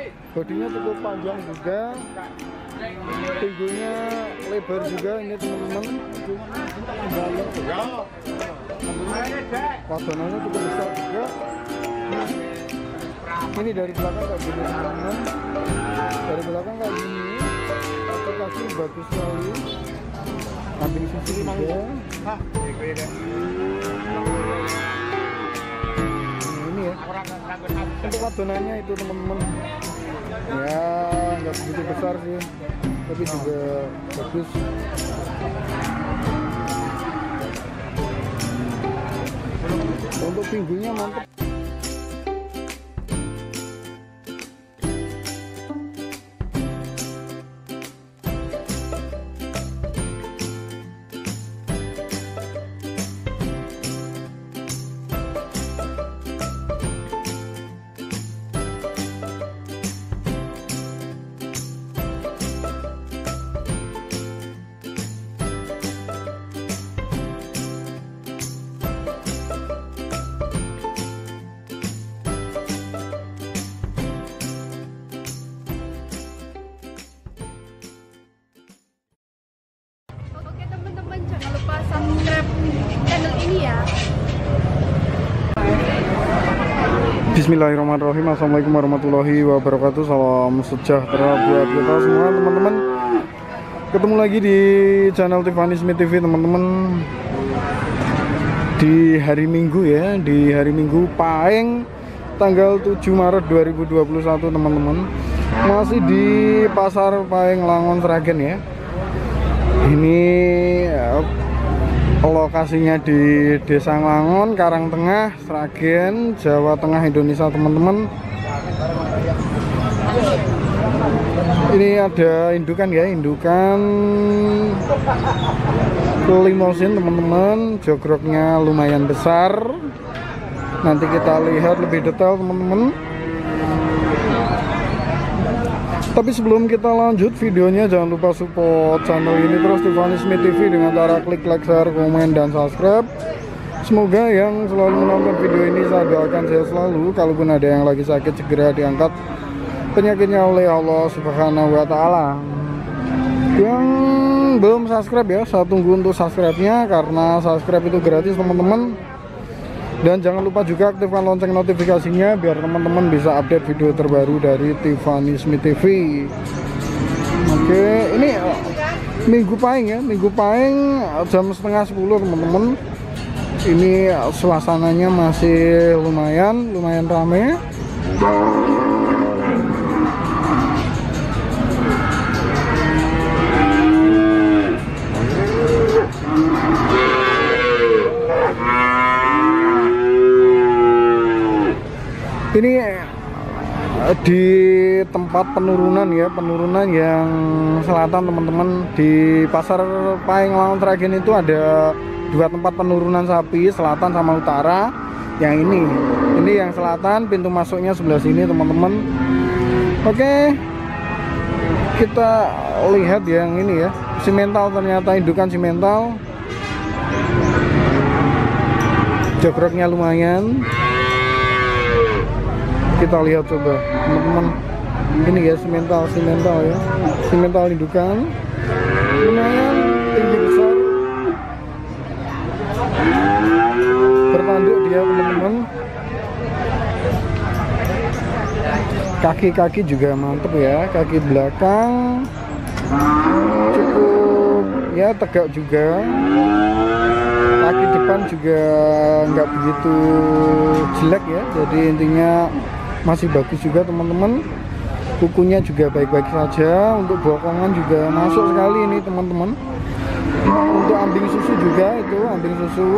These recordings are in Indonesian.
Bodinya cukup panjang juga, pinggulnya lebar juga ini teman-teman. Wadonannya cukup besar juga. Ini dari belakang kayak gini teman-teman, dari belakang kayak gini, aplikasi bagus sekali. Kambing susu juga. Ini ya, untuk wadonannya itu teman-teman, ya nggak begitu besar sih, tapi juga bagus. Untuk pinggulnya mantap. Jangan lupa subscribe channel ini ya. Bismillahirrahmanirrahim. Assalamualaikum warahmatullahi wabarakatuh. Salam sejahtera buat kita semua teman-teman. Ketemu lagi di channel Tiffany Smith TV teman-teman. Di hari Minggu ya, di hari Minggu Pahing tanggal 7 Maret 2021 teman-teman. Masih di Pasar Pahing Langon Sragen ya. Ini lokasinya di Desa Langon, Karangtengah, Sragen, Jawa Tengah, Indonesia teman-teman. Ini ada indukan ya, indukan limosin teman-teman. Jogroknya lumayan besar. Nanti kita lihat lebih detail teman-teman. Tapi sebelum kita lanjut videonya, jangan lupa support channel ini terus, Tiffany Smith TV, dengan cara klik like, share, komen, dan subscribe. Semoga yang selalu menonton video ini saya doakan sehat selalu. Kalaupun ada yang lagi sakit, segera diangkat penyakitnya oleh Allah Subhanahu wa Ta'ala. Yang belum subscribe ya, saya tunggu untuk subscribe-nya, karena subscribe itu gratis teman-teman. Dan jangan lupa juga aktifkan lonceng notifikasinya biar teman-teman bisa update video terbaru dari Tiffany Smith TV. Oke, ini Minggu Pahing ya, Minggu Pahing jam setengah 10 teman-teman. Ini suasananya masih lumayan ramai. Ini di tempat penurunan ya, penurunan yang selatan teman-teman. Di Pasar Pahing Langon Sragen itu ada dua tempat penurunan sapi, selatan sama utara. Yang ini yang selatan, pintu masuknya sebelah sini teman-teman. Oke, kita lihat yang ini ya, simental, ternyata indukan simental. Jogroknya lumayan. Kita lihat coba teman-teman, ini ya simental ya, simental indukan lumayan tinggi besar, bertanduk dia teman-teman. Kaki-kaki juga mantep ya, kaki belakang cukup ya, tegak juga. Kaki depan juga nggak begitu jelek ya, jadi intinya masih bagus juga teman-teman. Kukunya juga baik-baik saja. Untuk bokongan juga masuk sekali ini teman-teman. Untuk ambing susu juga, itu ambing susu.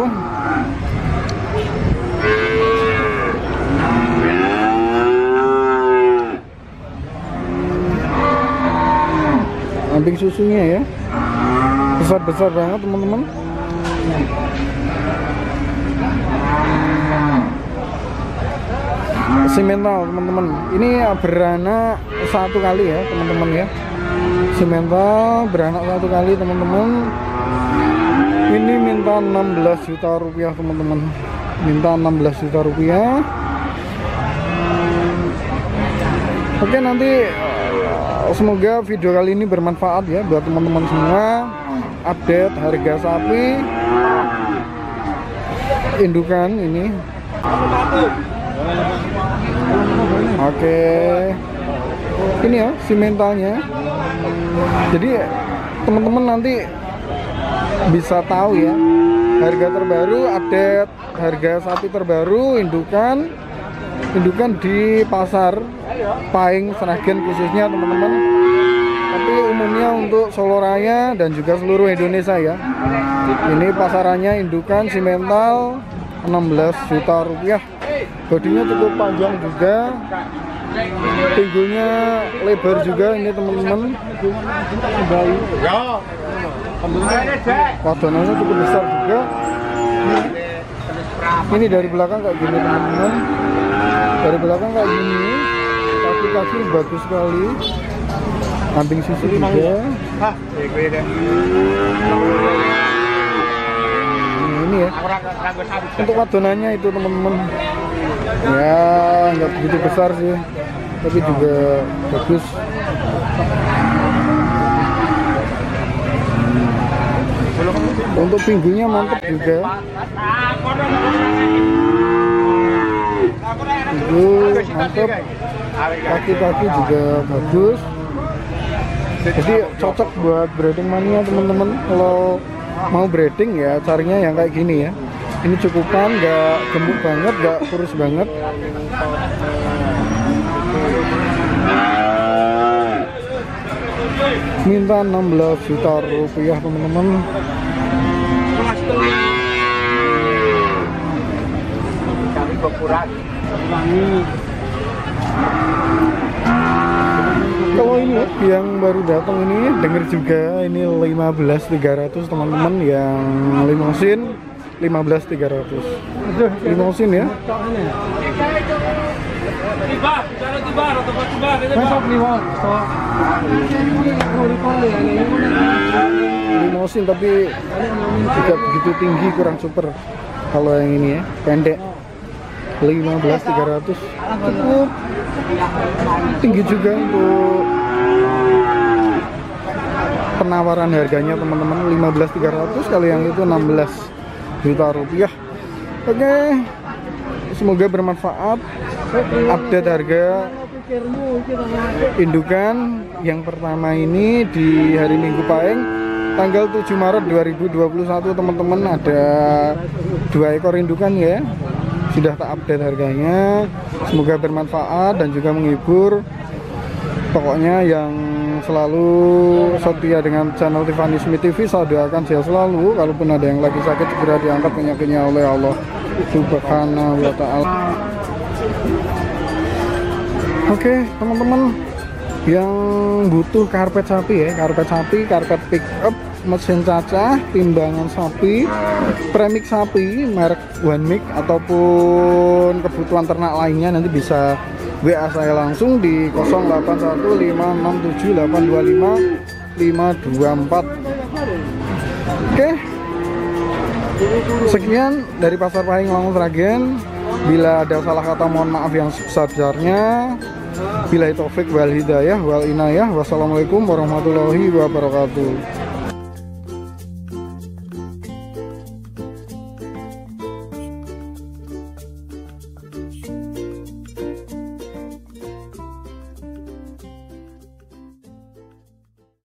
Ambing susunya ya, besar-besar banget teman-teman. Simental teman-teman, ini beranak satu kali ya teman-teman ya. Simental beranak satu kali teman-teman. Ini minta 16 juta rupiah teman-teman, minta 16 juta rupiah. Oke, nanti semoga video kali ini bermanfaat ya buat teman-teman semua. Update harga sapi indukan ini. Oke, ini ya simentalnya. Jadi teman-teman nanti bisa tahu ya harga terbaru, update harga sapi terbaru indukan di pasar Pahing Sragen khususnya teman-teman, tapi umumnya untuk Solo Raya dan juga seluruh Indonesia ya. Ini pasarannya indukan simental 16 juta rupiah. Bodinya cukup panjang juga, pinggulnya lebar juga ini teman-teman. Wadonannya cukup besar juga. Ini dari belakang kayak gini teman-teman. Dari belakang kayak gini, kaki-kaki bagus sekali, kambing susu juga. Ini ya, untuk wadonannya itu teman-teman, ya nggak begitu besar sih, tapi juga bagus. Untuk pinggulnya mantap juga. Mantap, kaki-kaki juga bagus, jadi cocok buat breeding mania teman-teman. Kalau mau breeding ya carinya yang kayak gini ya. Ini cukupan, nggak gemuk banget, nggak kurus banget. Minta 16 juta rupiah teman-teman. Kalau ini yang baru datang ini denger juga ini 15.300 teman-teman, yang limosin 15.300 limosin ya. Limosin tapi tidak begitu tinggi, kurang super. Kalau yang ini ya pendek 15.300 cukup tinggi juga untuk penawaran harganya teman-teman. 15.300 kalau yang itu 16 juta rupiah. Oke, semoga bermanfaat. Update harga indukan yang pertama ini di hari Minggu Pahing tanggal 7 Maret 2021 teman-teman. Ada 2 ekor indukan ya, sudah tak update harganya. Semoga bermanfaat dan juga menghibur. Pokoknya yang selalu setia dengan channel Tiffany Smith TV, saya doakan sehat selalu. Kalaupun ada yang lagi sakit segera diangkat penyakitnya oleh Allah Subhanahu wa ta'ala. Oke teman-teman yang butuh karpet sapi ya, karpet pick up, mesin cacah, timbangan sapi, premix sapi, merek One Mix ataupun kebutuhan ternak lainnya, nanti bisa WA saya langsung di 081567825524. Oke, sekian dari Pasar Pahing Langun Sragen. Bila ada salah kata mohon maaf yang sebesar-besarnya. Billahi taufik wal hidayah wal inayah. Wassalamualaikum warahmatullahi wabarakatuh.